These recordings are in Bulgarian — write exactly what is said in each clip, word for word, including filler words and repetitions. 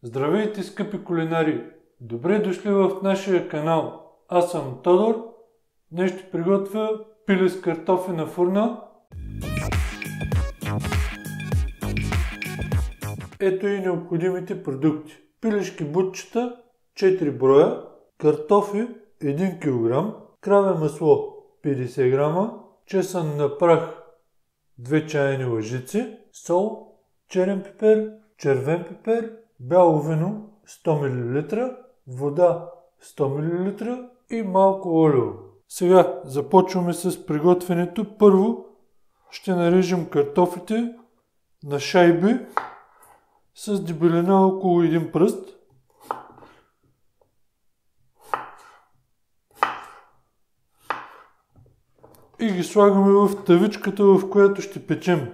Здравейте, скъпи кулинари! Добре дошли в нашия канал. Аз съм Тодор. Днес ще приготвя пиле с картофи на фурна. Ето и необходимите продукти. Пилешки бутчета четири броя, картофи един килограм, краве масло петдесет грама, чесън на прах две чайни лъжици, сол, черен пипер, червен пипер, бяло вино сто милилитра, вода сто милилитра и малко олио. Сега започваме с приготвянето. Първо ще нарежем картофите на шайби с дебелина около един пръст. И ги слагаме в тавичката, в която ще печем.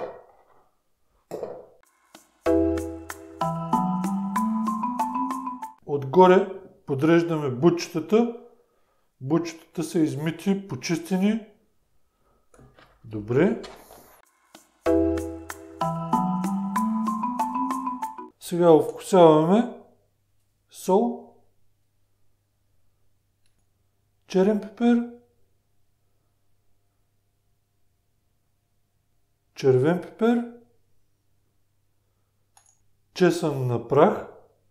Отгоре подреждаме бутчетата. Бутчетата са измити, почистени. Добре. Сега овкусяваме сол, черен пипер, червен пипер, чесън на прах.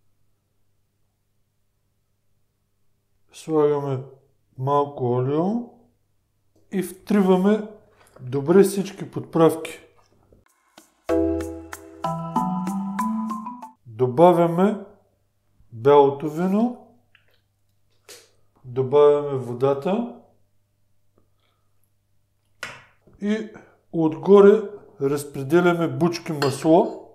Слагаме малко олио и втриваме добре всички подправки. Добавяме бялото вино, добавяме водата и отгоре разпределяме бучки масло.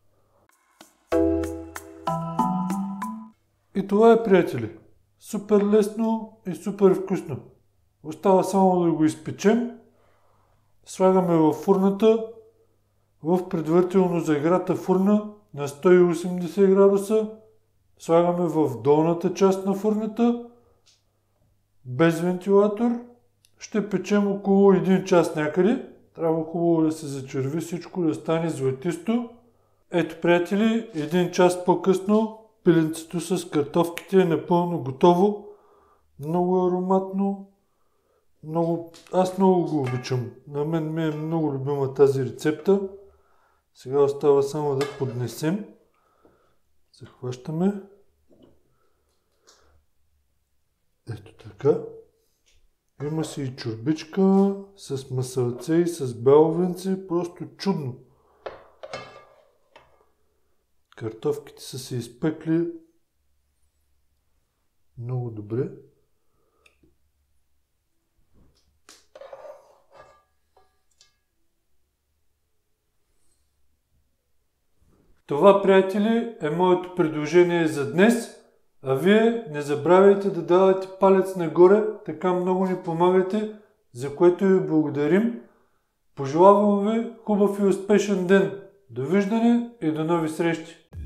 И това е, приятели. Супер лесно и супер вкусно. Остава само да го изпечем. Слагаме във фурната, в предварително заиграта фурна на сто и осемдесет градуса. Слагаме в долната част на фурната, без вентилатор. Ще печем около един час някъде. Трябва хубаво да се зачерви всичко, да стане златисто. Ето, приятели, един час по-късно пиленцето с картофките е напълно готово. Много ароматно. Много... Аз много го обичам. На мен ми е много любима тази рецепта. Сега остава само да поднесем. Захващаме. Ето така. Има си и чорбичка с масълце и с бяло винце. Просто чудно. Картофките са се изпекли много добре. Това, приятели, е моето предложение за днес. А вие не забравяйте да давате палец нагоре, така много ни помагате, за което ви благодарим. Пожелавам ви хубав и успешен ден. Довиждане и до нови срещи!